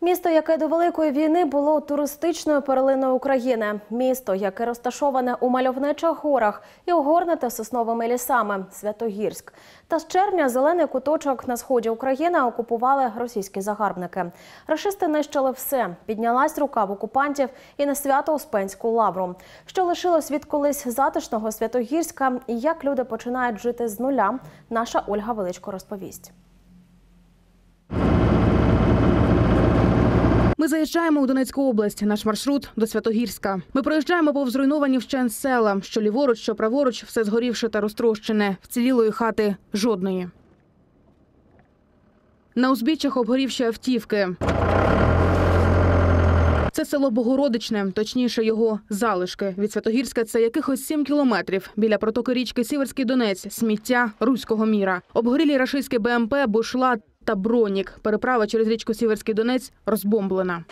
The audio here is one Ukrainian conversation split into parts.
Місто, яке до Великої війни було туристичною перлиною України. Місто, яке розташоване у мальовничих горах і огорнуте сосновими лісами – Святогірськ. Та з червня зелений куточок на сході України окупували російські загарбники. Рашисти нищили все. Піднялась рука в окупантів і на Свято-Успенську лавру. Що лишилось від колись затишного Святогірська і як люди починають жити з нуля, наша Ольга Величко розповість. Ми заїжджаємо у Донецьку область. Наш маршрут – до Святогірська. Ми проїжджаємо повз зруйновані вщент села. Що ліворуч, що праворуч – все згорівше та розтрощене. Вцілілої хати – жодної. На узбіччях обгорівші автівки. Це село Богородичне, точніше його залишки. Від Святогірська це якихось 7 кілометрів. Біля протоки річки Сіверський Донець – сміття руського міра. Обгорілі рашистські БМП, бушлат та бронік. Переправа через річку Сіверський Донець розбомблена.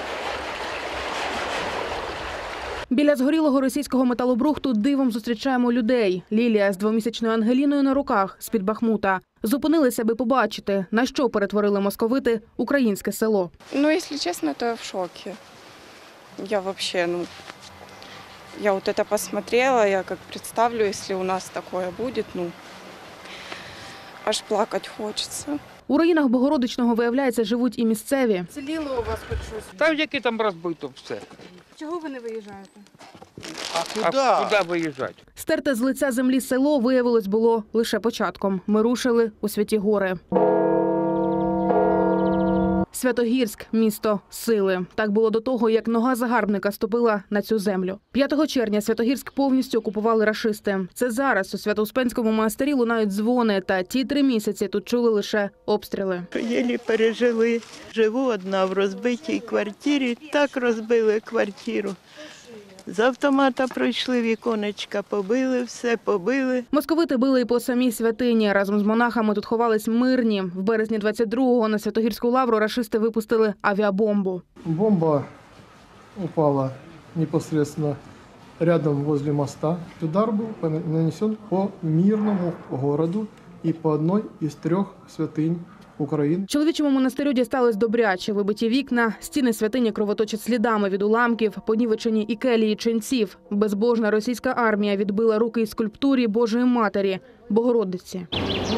Біля згорілого російського металобрухту дивом зустрічаємо людей. Лілія з 2-місячною Ангеліною на руках з-під Бахмута. Зупинилися, аби побачити, на що перетворили московити українське село. Если честно, то я в шоке. Я вообще, я вот это посмотрела, я как представлю, если у нас такое будет, аж плакать хочется. У руїнах Богородичного, виявляється, живуть і місцеві. Ціліло у вас хоч щось? Та яке там розбито все. Чого ви не виїжджаєте? А куди виїжджати? Стерте з лиця землі село, виявилось, було лише початком. Ми рушили у Святі Гори. Святогірськ – місто сили. Так було до того, як нога загарбника ступила на цю землю. 5 червня Святогірськ повністю окупували рашисти. Це зараз у Свято-Успенському монастирі лунають дзвони, та ті 3 місяці тут чули лише обстріли. Єлі пережили. Живу одна в розбитій квартирі. Так розбили квартиру. З автомата пройшли, віконечка побили, все побили. Московити били і по самій святині. Разом з монахами тут ховались мирні. В березні 22-го на Святогірську лавру рашисти випустили авіабомбу. Бомба упала непосредственно рядом возле моста. Удар был нанесен по мирному городу и по одной из 3 святынь України. Чоловічому монастирю дісталось добряче. Вибиті вікна, стіни святині кровоточать слідами від уламків, понівечені і келії ченців. Безбожна російська армія відбила руки із скульптурі Божої Матері – Богородиці.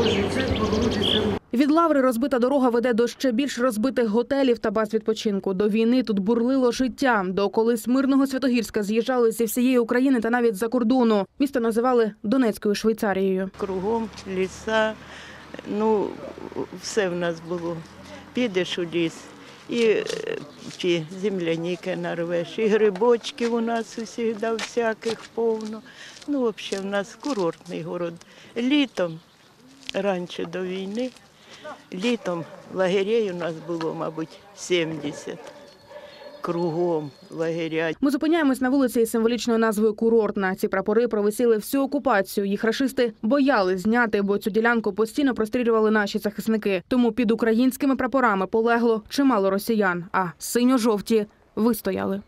Від лаври розбита дорога веде до ще більш розбитих готелів та баз відпочинку. До війни тут бурлило життя. До колись мирного Святогірська з'їжджали зі всієї України та навіть з-за кордону. Місто називали Донецькою Швейцарією. Кругом ліса, все в нас було. Підеш у ліс, і ті земляніки нарвеш, і грибочків у нас усіх всяких повно. Взагалі, в нас курортний город. Літом, раніше до війни, літом лагерей у нас було, мабуть, 70. Кругом лагеря. Ми зупиняємось на вулиці із символічною назвою «Курортна». Ці прапори провисіли всю окупацію. Їх рашисти боялись зняти, бо цю ділянку постійно прострілювали наші захисники. Тому під українськими прапорами полегло чимало росіян, а синьо-жовті вистояли.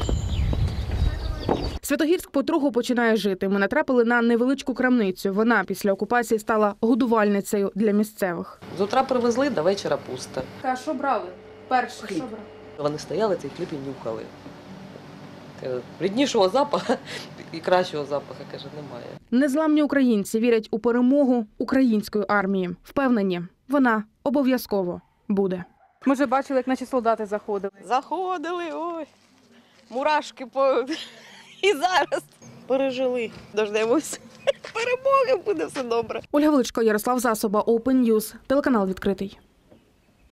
Святогірськ потроху починає жити. Ми натрапили на невеличку крамницю. Вона після окупації стала годувальницею для місцевих. З утра привезли, до вечора пусто. А що брали? Перше, Хліб. що брали? Вони стояли, цей хліб і нюхали. Ріднішого запаху і кращого запаху, каже, немає. Незламні українці вірять у перемогу української армії. Впевнені, вона обов'язково буде. Ми вже бачили, як наші солдати заходили. Заходили, ой, мурашки і зараз пережили. Дождемось перемоги, буде все добре. Ольга Величко, Ярослав Засоба, Open News, телеканал «Відкритий».